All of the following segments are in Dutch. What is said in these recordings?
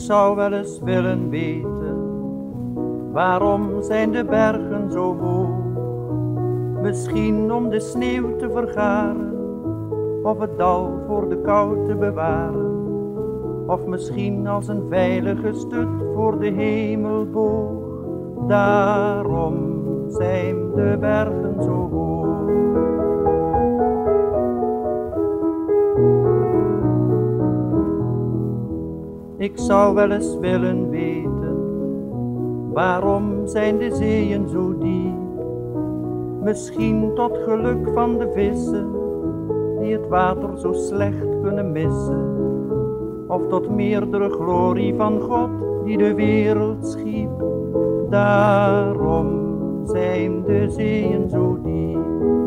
zou wel eens willen weten, waarom zijn de bergen zo hoog? Misschien om de sneeuw te vergaren, of het dal voor de kou te bewaren. Of misschien als een veilige stut voor de hemelboog. Daarom zijn de bergen zo hoog. Ik zou wel eens willen weten, waarom zijn de zeeën zo diep? Misschien tot geluk van de vissen, die het water zo slecht kunnen missen. Of tot meerdere glorie van God, die de wereld schiep. Daarom zijn de zeeën zo diep.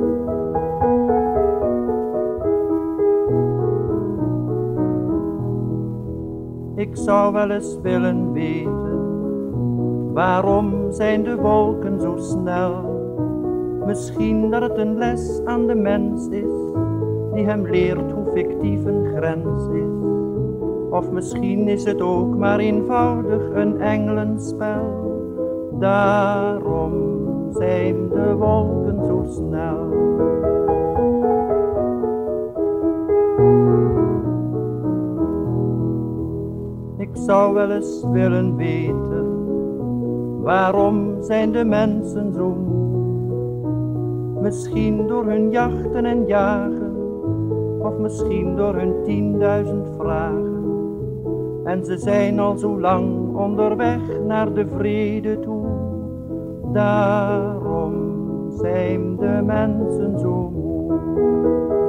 Ik zou wel eens willen weten, waarom zijn de wolken zo snel? Misschien dat het een les aan de mens is, die hem leert hoe fictief een grens is. Of misschien is het ook maar eenvoudig een engelenspel. Daarom zijn de wolken zo snel. Ik zou wel eens willen weten, waarom zijn de mensen zo moe? Misschien door hun jachten en jagen, of misschien door hun 10.000 vragen. En ze zijn al zo lang onderweg naar de vrede toe. Daarom zijn de mensen zo moe.